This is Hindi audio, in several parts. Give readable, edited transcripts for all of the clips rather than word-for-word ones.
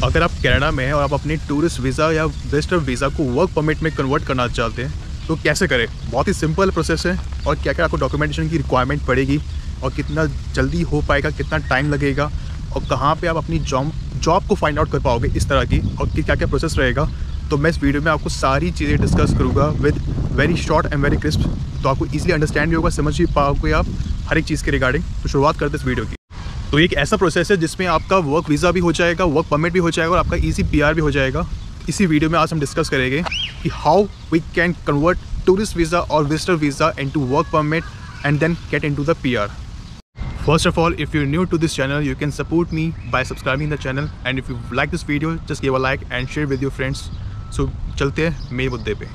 अगर आप कनाडा में हैं और आप अपने टूरिस्ट वीज़ा या विजिटर वीज़ा को वर्क परमिट में कन्वर्ट करना चाहते हैं तो कैसे करें। बहुत ही सिंपल प्रोसेस है और क्या क्या आपको डॉक्यूमेंटेशन की रिक्वायरमेंट पड़ेगी और कितना जल्दी हो पाएगा, कितना टाइम लगेगा और कहाँ पे आप अपनी जॉब को फाइंड आउट कर पाओगे इस तरह की, और क्या क्या प्रोसेस रहेगा। तो मैं इस वीडियो में आपको सारी चीज़ें डिस्कस करूँगा with very short and very crisp, तो आपको ईजिली अंडरस्टैंड भी होगा, समझ भी पाओगे आप हर एक चीज़ के रिगार्डिंग। तो शुरुआत करते हैं इस वीडियो की। तो एक ऐसा प्रोसेस है जिसमें आपका वर्क वीज़ा भी हो जाएगा, वर्क परमिट भी हो जाएगा और आपका ईजी PR भी हो जाएगा। इसी वीडियो में आज हम डिस्कस करेंगे कि how we can convert tourist visa और visitor visa into work permit and then get into the PR। First of all, if you're new to this channel, you can support me by subscribing the channel, and if you like this video, just give a like and share with your friends. So चलते हैं मेन मुद्दे पे।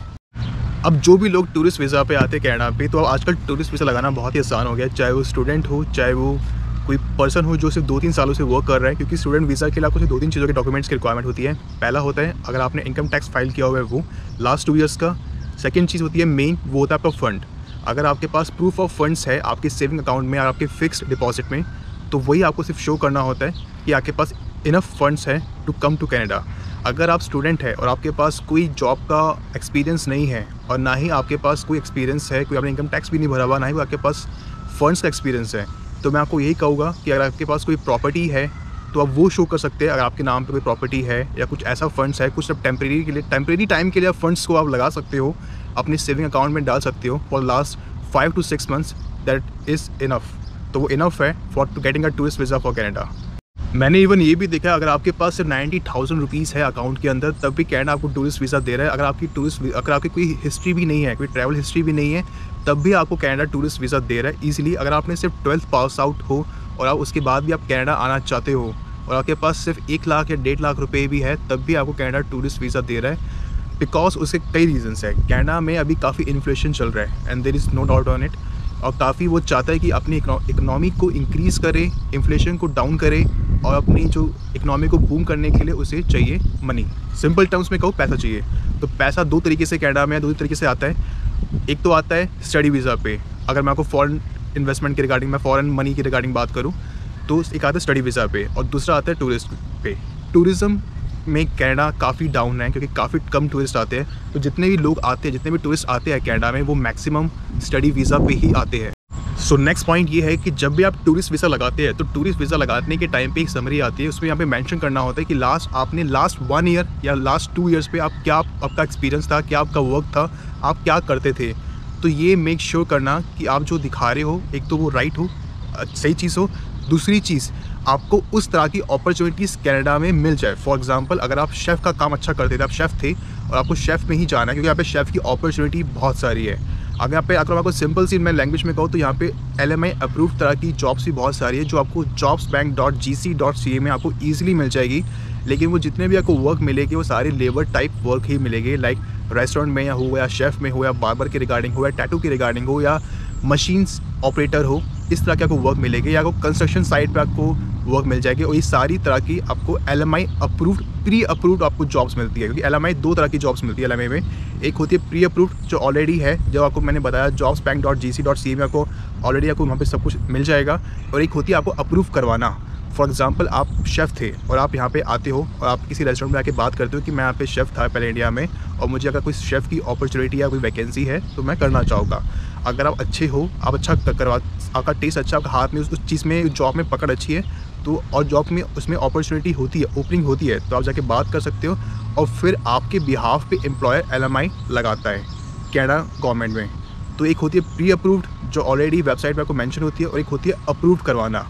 अब जो भी लोग टूरिस्ट वीज़ा पे आते हैं कनाडा पे, तो आजकल टूरिस्ट वीज़ा लगाना बहुत ही आसान हो गया है। चाहे वो स्टूडेंट हो, चाहे वो कोई पर्सन हो जो सिर्फ 2-3 सालों से वर्क कर रहा है, क्योंकि स्टूडेंट वीज़ा के लिए आपको सिर्फ 2-3 चीज़ों के डॉक्यूमेंट्स की रिक्वायरमेंट होती है। पहला होता है अगर आपने इनकम टैक्स फाइल किया हुआ है वो लास्ट 2 ईयर्स का। सेकेंड चीज़ होती है मेन, वो होता है आपका फंड। अगर आपके पास प्रूफ ऑफ फंड्स है आपके सेविंग अकाउंट में और आपके फिक्स्ड डिपॉजिट में, तो वही आपको सिर्फ शो करना होता है कि आपके पास इनफ फंड्स है टू कम टू कनाडा। अगर आप स्टूडेंट है और आपके पास कोई जॉब का एक्सपीरियंस नहीं है और ना ही आपके पास कोई एक्सपीरियंस है, कोई आपने इनकम टैक्स भी नहीं भरा हुआ, ना ही आपके पास फंड्स का एक्सपीरियंस है, तो मैं आपको यही कहूँगा कि अगर आपके पास कोई प्रॉपर्टी है तो आप वो शो कर सकते हैं। अगर आपके नाम पे कोई प्रॉपर्टी है या कुछ ऐसा फंड्स है, कुछ सिर्फ टेम्परेरी टाइम के लिए आप फंड्स को आप लगा सकते हो, अपने सेविंग अकाउंट में डाल सकते हो for last 5 to 6 months, that is enough. तो वो इनफ है for to getting a tourist visa for Canada. मैंने इवन ये भी देखा, अगर आपके पास सिर्फ 90,000 रुपीज़ है अकाउंट के अंदर, तब भी कनाडा आपको टूरिस्ट वीज़ा दे रहा है। अगर आपकी कोई हिस्ट्री भी नहीं है, कोई ट्रैवल हिस्ट्री भी नहीं है, तब भी आपको कनाडा टूरिस्ट वीज़ा दे रहा है ईजिली। अगर आपने सिर्फ 12th पास आउट हो और आप उसके बाद भी आप कनाडा आना चाहते हो और आपके पास सिर्फ 1 लाख या 1.5 लाख रुपये भी है, तब भी आपको कनाडा टूरिस्ट वीज़ा दे रहा है। बिकॉज उसके कई रीजंस है। कनाडा में अभी काफ़ी इन्फ्लेशन चल रहा है and there is no doubt on it, और काफ़ी वो चाहता है कि अपनी इकनॉमी को इंक्रीज़ करे, इन्फ्लेशन को डाउन करे, और अपनी जो इकनॉमी को बूम करने के लिए उसे चाहिए मनी। सिंपल टर्म्स में कहूँ, पैसा चाहिए। तो पैसा 2 तरीके से कनाडा में 2 तरीके से आता है। एक तो आता है स्टडी वीज़ा पे, अगर मैं आपको फॉरेन इन्वेस्टमेंट के रिगार्डिंग, मैं फॉरेन मनी के रिगार्डिंग बात करूँ, तो एक आता है स्टडी वीज़ा पे और दूसरा आता है टूरिस्ट पे। टूरिज़्म में कनाडा काफ़ी डाउन है क्योंकि काफ़ी कम टूरिस्ट आते हैं। तो जितने भी लोग आते हैं, जितने भी टूरिस्ट आते हैं कनाडा में, वो मैक्सिमम स्टडी वीज़ा पे ही आते हैं। सो नेक्स्ट पॉइंट ये है कि जब भी आप टूरिस्ट वीज़ा लगाते हैं, तो टूरिस्ट वीज़ा लगाने के टाइम पे एक समरी आती है, उसमें यहाँ पे मेंशन करना होता है कि आपने लास्ट 1 ईयर या लास्ट 2 ईयर्स पे आपका एक्सपीरियंस था, क्या आपका वर्क था, आप क्या करते थे। तो ये मेक श्योर करना कि आप जो दिखा रहे हो, एक तो वो राइट हो, सही चीज़ हो, दूसरी चीज़ आपको उस तरह की अपॉर्चुनिटीज़ कनाडा में मिल जाए। फॉर एग्जांपल, अगर आप शेफ़ का काम अच्छा करते थे, आप शेफ़ थे और आपको शेफ़ में ही जाना है, क्योंकि यहाँ पे शेफ़ की अपॉर्चुनिटी बहुत सारी है। अगर आपको सिंपल सी मैं लैंग्वेज में कहूँ तो यहाँ पे LMI अप्रूव तरह की जॉब्स भी बहुत सारी है, जो आपको jobsbank.gc.ca में आपको ईजिली मिल जाएगी। लेकिन वो जितने भी आपको वर्क मिलेगी वो सारे लेबर टाइप वर्क ही मिलेंगे, लाइक रेस्टोरेंट में या शेफ़ में हो, या बार्बर के रिगार्डिंग हो, या टैटू के रिगार्डिंग हो, या मशीन्स ऑपरेटर हो, इस तरह के आपको वर्क मिलेंगे, या आपको कंस्ट्रक्शन साइट पे आपको वर्क मिल जाएगी। और ये सारी तरह की आपको LMI अप्रूव्ड, प्री अप्रूव्ड आपको जॉब्स मिलती है, क्योंकि LMI 2 तरह की जॉब्स मिलती है LMI में। एक होती है प्री अप्रूव्ड, जो ऑलरेडी है, जो आपको मैंने बताया jobsbank.gc.ca में आपको ऑलरेडी आपको वहाँ पे सब कुछ मिल जाएगा। और एक होती है आपको अप्रूव करवाना। फॉर एग्जांपल, आप शेफ़ थे और आप यहाँ पे आते हो और आप किसी रेस्टोरेंट में आके बात करते हो कि मैं यहाँ पे शेफ़ था पहले इंडिया में, और मुझे अगर कोई शेफ़ की अपॉर्चुनिटी या कोई वैकेंसी है तो मैं करना चाहूँगा। अगर आप अच्छे हो, आप अच्छा आपका टेस्ट अच्छा, आपका हाथ में उस चीज़ में, जॉब में पकड़ अच्छी है, तो और जॉब में उसमें अपॉर्चुनिटी होती है, ओपनिंग होती है, तो आप जाके बात कर सकते हो और फिर आपके बिहाफ पे एम्प्लॉयर LMI लगाता है कनाडा गवर्नमेंट में। तो एक होती है प्री अप्रूव्ड, जो ऑलरेडी वेबसाइट पर आपको मेंशन होती है, और एक होती है अप्रूव करवाना।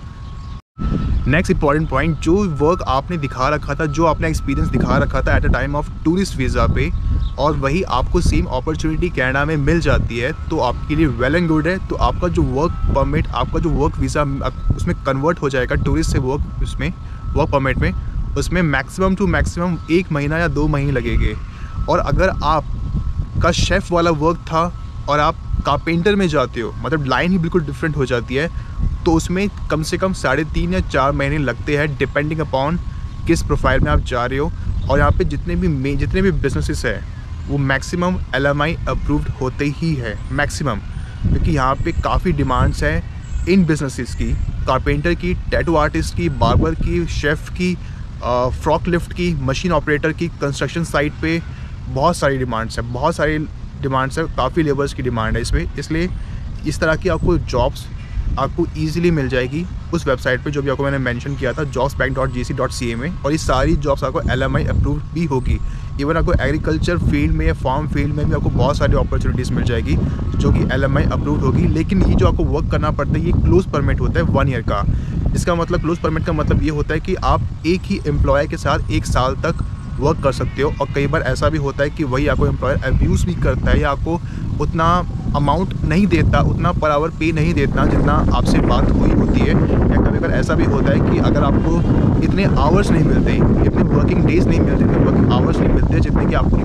नेक्स्ट इंपॉर्टेंट पॉइंट, जो वर्क आपने दिखा रखा था, जो आपने एक्सपीरियंस दिखा रखा था at a time of tourist visa पे, और वही आपको सेम अपॉर्चुनिटी कनाडा में मिल जाती है, तो आपके लिए वेल एंड गुड है। तो आपका जो वर्क परमिट, आपका जो वर्क वीज़ा उसमें कन्वर्ट हो जाएगा टूरिस्ट से वर्क परमिट में। उसमें मैक्सिमम टू मैक्सिमम 1 महीना या 2 महीने लगेंगे। और अगर आपका शेफ़ वाला वर्क था और आप कारपेंटर में जाते हो, मतलब लाइन ही बिल्कुल डिफरेंट हो जाती है, तो उसमें कम से कम 3.5 या 4 महीने लगते हैं, डिपेंडिंग अपॉन किस प्रोफाइल में आप जा रहे हो। और यहाँ पे जितने भी बिजनेसेस है वो मैक्सिमम LMI अप्रूव्ड होते ही है, मैक्सिमम, क्योंकि यहाँ पे काफ़ी डिमांड्स हैं इन बिजनेसेस की, कारपेंटर की, टैटू आर्टिस्ट की, बार्बर की, शेफ़ की, फ्रॉक लिफ्ट की, मशीन ऑपरेटर की, कंस्ट्रक्शन साइट पे बहुत सारी डिमांड्स है, बहुत सारी डिमांड्स है, काफ़ी लेबर्स की डिमांड है इसमें। इसलिए इस तरह की आपको जॉब्स आपको ईज़िली मिल जाएगी उस वेबसाइट पे जो भी आपको मैंने मेंशन किया था jobsbank.gc.ca में। और ये सारी जॉब्स आपको LMI अप्रूव भी होगी। इवन आपको एग्रीकल्चर फील्ड में या फार्म फील्ड में भी आपको बहुत सारी अपॉर्चुनिटीज़ मिल जाएगी जो कि LMI अप्रूव होगी। लेकिन ये जो आपको वर्क करना पड़ता है ये क्लोज परमिट होता है 1 ईयर का। इसका मतलब क्लोज परमिट का मतलब ये होता है कि आप एक ही एम्प्लॉय के साथ 1 साल तक वर्क कर सकते हो। और कई बार ऐसा भी होता है कि वही आपको एम्प्लॉयर अब्यूज़ भी करता है या आपको उतना अमाउंट नहीं देता, उतना पर आवर पे नहीं देता जितना आपसे बात हुई होती है। या कभी कभी ऐसा भी होता है कि अगर आपको इतने आवर्स नहीं मिलते, इतने वर्किंग डेज नहीं मिलते, इतने वर्किंग आवर्स नहीं मिलते जितने कि आपको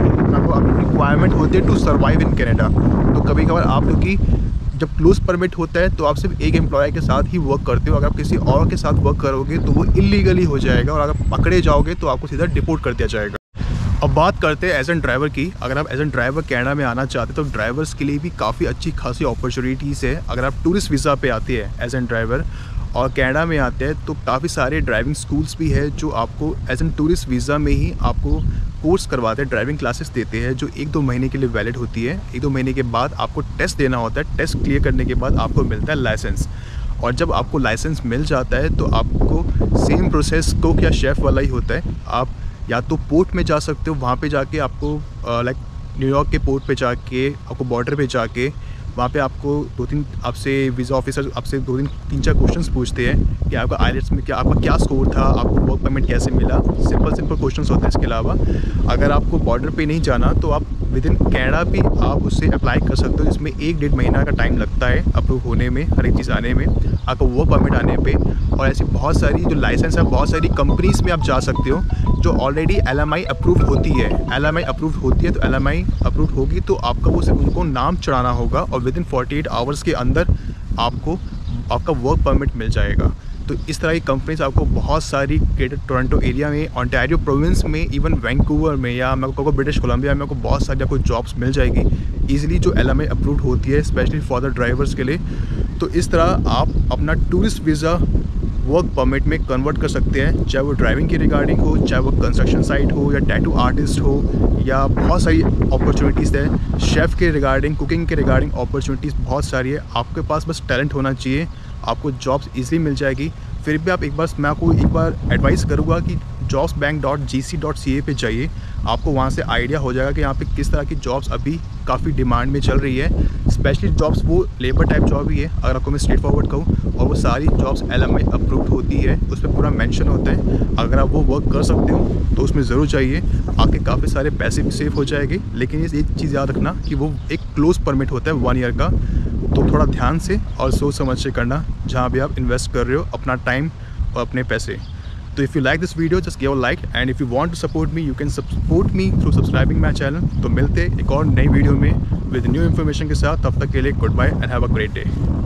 रिक्वायरमेंट होती है टू सर्वाइव इन कनाडा। तो कभी कभार आप क्योंकि जब क्लोज परमिट होता है तो आप सिर्फ एक एम्प्लॉय के साथ ही वर्क करते हो। अगर आप किसी और के साथ वर्क करोगे तो वो इलीगली हो जाएगा और अगर पकड़े जाओगे तो आपको सीधा डिपोर्ट कर दिया जाएगा। अब बात करते हैं एज एन ड्राइवर की। अगर आप एज एन ड्राइवर कनाडा में आना चाहते हैं तो ड्राइवर्स के लिए भी काफ़ी अच्छी खासी अपॉर्चुनिटीज़ है। अगर आप टूरिस्ट वीज़ा पे आते हैं एज एन ड्राइवर और कनाडा में आते हैं तो काफ़ी सारे ड्राइविंग स्कूल्स भी है जो आपको एज एन टूरिस्ट वीज़ा में ही आपको कोर्स करवाते हैं, ड्राइविंग क्लासेस देते हैं जो 1-2 महीने के लिए वैलिड होती है। 1-2 महीने के बाद आपको टेस्ट देना होता है। टेस्ट क्लियर करने के बाद आपको मिलता है लाइसेंस। और जब आपको लाइसेंस मिल जाता है तो आपको सेम प्रोसेस कोक या शेफ़ वाला ही होता है। आप या तो पोर्ट में जा सकते हो, वहाँ पे जाके आपको लाइक न्यूयॉर्क के पोर्ट पे जाके आपको बॉर्डर पे जाके वहाँ पे आपको 2-3 आपसे वीज़ा ऑफिसर आपसे 2-3 क्वेश्चंस पूछते हैं कि आपका आईलेट्स में आपका क्या स्कोर था, आपको वर्क परमिट कैसे मिला। सिंपल क्वेश्चंस होते हैं। इसके अलावा अगर आपको बॉर्डर पे नहीं जाना तो आप विद इन कनाडा भी आप उससे अप्लाई कर सकते हो, जिसमें 1-1.5 महीना का टाइम लगता है अप्रूव होने में, हर एक चीज़ आने में, आपको वर्क परमिट आने पे। और ऐसी बहुत सारी जो लाइसेंस है, बहुत सारी कंपनीज में आप जा सकते हो जो ऑलरेडी LMI अप्रूव होती है। LMI अप्रूव होती है तो LMI अप्रूव होगी तो आपका वो सिर्फ उनको नाम चढ़ाना होगा और विद इन 48 आवर्स के अंदर आपको आपका वर्क परमिट मिल जाएगा। तो इस तरह की कंपनीज आपको बहुत सारी ग्रेटर टोरंटो एरिया में, ओंटारियो प्रोविंस में, इवन वैंकूवर में या मैं आपको ब्रिटिश कोलंबिया में आपको बहुत सारी आपको जॉब्स मिल जाएगी ईजिली जो LMI अप्रूव होती है स्पेशली फॉर द ड्राइवर्स के लिए। तो इस तरह आप अपना टूरिस्ट वीज़ा वर्क परमिट में कन्वर्ट कर सकते हैं, चाहे वो ड्राइविंग के रिगार्डिंग हो, चाहे वो कंस्ट्रक्शन साइट हो या टैटू आर्टिस्ट हो, या बहुत सारी अपॉर्चुनिटीज़ है। शेफ़ के रिगार्डिंग, कुकिंग के रिगार्डिंग अपॉर्चुनिटीज़ बहुत सारी है। आपके पास बस टैलेंट होना चाहिए, आपको जॉब्स ईजिली मिल जाएगी। फिर भी आप मैं आपको एक बार एडवाइस करूँगा कि jobsbank.gc.ca पे जाइए। आपको वहाँ से आइडिया हो जाएगा कि यहाँ पे किस तरह की जॉब्स अभी काफ़ी डिमांड में चल रही है। स्पेशली जॉब्स वो लेबर टाइप जॉब ही है, अगर आपको मैं स्ट्रेट फॉरवर्ड कहूँ, और वो सारी जॉब्स LMI अप्रूव्ड होती है, उस पर पूरा मेंशन होता है। अगर आप वो वर्क कर सकते हो तो उसमें ज़रूर जाइए, आपके काफ़ी सारे पैसे भी सेव हो जाएंगे। लेकिन ये एक चीज़ याद रखना कि वो एक क्लोज परमिट होता है 1 ईयर का, तो थोड़ा ध्यान से और सोच समझ के करना जहाँ भी आप इन्वेस्ट कर रहे हो अपना टाइम और अपने पैसे। तो if you like this video just give a like, and if you want to support me you can support me through subscribing my channel. तो मिलते एक और नई वीडियो में विद न्यू इन्फॉर्मेशन के साथ। तब तक के लिए good bye and have a great day.